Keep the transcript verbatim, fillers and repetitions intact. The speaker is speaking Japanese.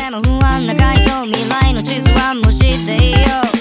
でも不安な回答未来の地図はもう知っていよう